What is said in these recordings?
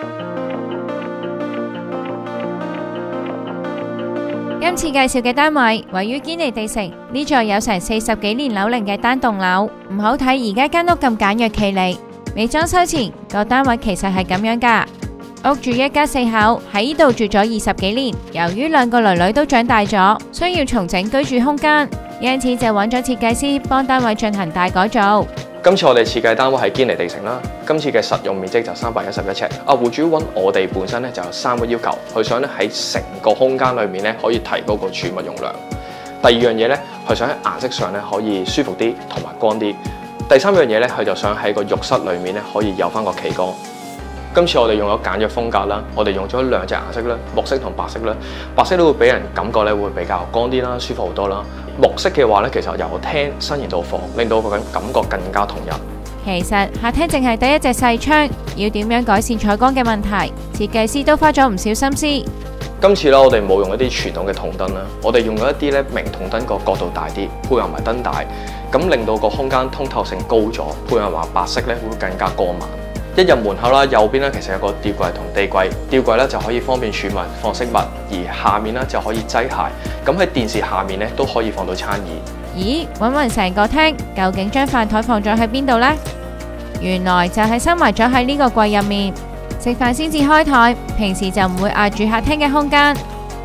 今次介紹嘅單位位於堅尼地城，呢座有成40幾年樓齡嘅單棟樓，唔好睇而家間屋咁簡約企理，未裝修前個單位其實係咁樣噶。屋住一家4口，喺呢度住咗20幾年，由於2個囡囡都長大咗，需要重整居住空間，因此就揾咗設計師幫單位進行大改造。 今次我哋設計單位係堅尼地城啦，今次嘅實用面積就311尺。戶主揾我哋本身咧就有3個要求，佢想咧喺成個空間裏面咧可以提高個儲物容量。第2樣嘢咧，佢想喺顏色上咧可以舒服啲同埋光啲。第3樣嘢咧，佢就想喺個浴室裏面咧可以有翻個企缸。今次我哋用咗簡約風格啦，我哋用咗2隻顏色啦，木色同白色啦。白色都會俾人感覺咧會比較光啲啦，舒服好多啦。木色嘅話咧，其實由廳伸延到房，令到個感覺更加統一。 其實客廳淨係得一隻細窗，要點樣改善採光嘅問題，設計師都花咗唔少心思。 今次啦，我哋冇用一啲傳統嘅筒燈啦，我哋用咗一啲咧明筒燈個角度大啲，配合埋燈帶，咁令到個空間通透性高咗，配合埋白色咧會更加光猛。一入門口啦，右邊咧其實有個吊櫃同地櫃，吊櫃咧就可以方便儲物放飾物，而下面咧就可以擠鞋。咁喺電視下面咧都可以放到餐椅。 咦，搵勻成個廳，究竟將飯台放咗喺邊度呢？原來就係收埋咗喺呢個櫃入面，食飯先至開台，平時就唔會壓住客廳嘅空間。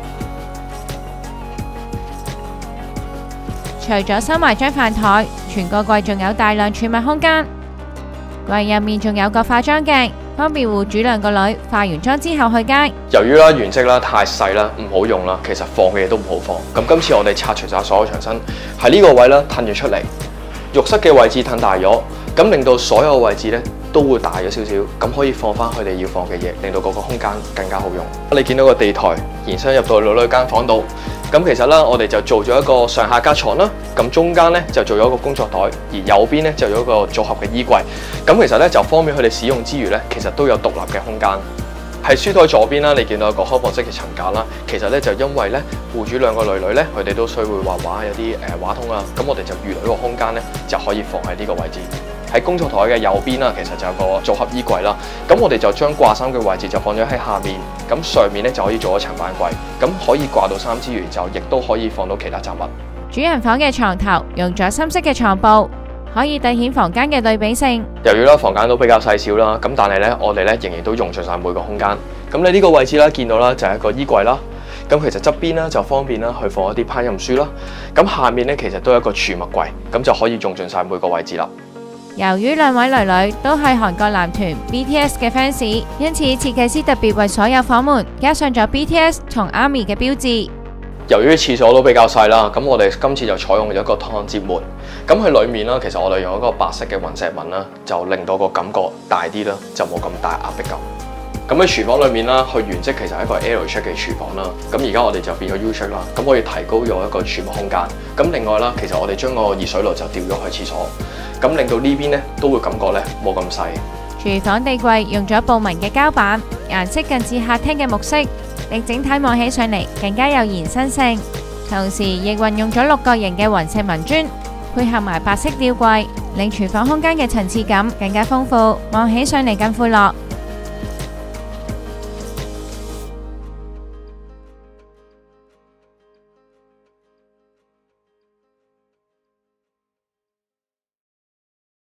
除咗收埋張飯台，全個櫃仲有大量儲物空間。櫃入面仲有個化妝鏡，方便戶主2個女化完妝之後去街。 由於啦原則啦太細啦，唔好用啦，其實放嘅嘢都唔好放。咁今次我哋拆除晒所有牆身，喺呢個位啦褪咗出嚟，浴室嘅位置褪大咗，咁令到所有位置咧都會大咗少少，咁可以放翻佢哋要放嘅嘢，令到嗰個空間更加好用。你見到個地台延伸入到女女間房度，咁其實啦，我哋就做咗一個上下格床啦，咁中間咧就做咗一個工作袋，而右邊咧就有一個組合嘅衣櫃。咁其實咧就方便佢哋使用之餘咧，其實都有獨立嘅空間。喺書台左邊啦，你見到一個開放式嘅層架啦，其實咧就因為咧戶主2個囡囡咧，佢哋都需會畫畫，有啲畫筒啊，咁我哋就預留一個空間咧，就可以放喺呢個位置。喺工作台嘅右邊啦，其實就有個組合衣櫃啦。咁我哋就將掛衫嘅位置就放咗喺下面，咁上面咧就可以做一層板櫃，咁可以掛到衫之餘，就亦都可以放到其他雜物。 主人房嘅床頭用咗深色嘅床布，可以凸顯房間嘅對比性。 由於啦房間都比較細小啦，咁但係咧我哋咧仍然都用盡晒每個空間。咁你呢個位置啦，見到啦就係一個衣櫃啦。咁其實側邊啦就方便啦去放一啲烹飪書啦。咁下面咧其實都有一個儲物櫃，咁就可以用盡晒每個位置啦。 由於2位囡囡都係韓國男團 BTS 嘅 fans， 因此設計師特別為所有房門加上咗 BTS 同 ARMY 嘅標誌。 由於廁所都比較細啦，咁我哋今次就採用咗一個趟接門。咁喺裏面啦，其實我哋用一個白色嘅雲石紋啦，就令到個感覺大啲啦，就冇咁大壓迫感。咁喺廚房裏面啦，佢原則其實係一個 L shape 嘅廚房啦。咁而家我哋就變咗 U shape 啦，咁可以提高咗一個儲物空間。咁另外啦，其實我哋將個熱水爐就調咗去廁所，咁令到呢邊咧都會感覺咧冇咁細。 廚房地櫃用咗布紋嘅膠板，顏色近似客廳嘅木色，令整體望起上嚟更加有延伸性。同時亦運用咗6角形嘅雲石紋磚，配合埋白色吊櫃，令廚房空間嘅層次感更加豐富，望起上嚟更闊落。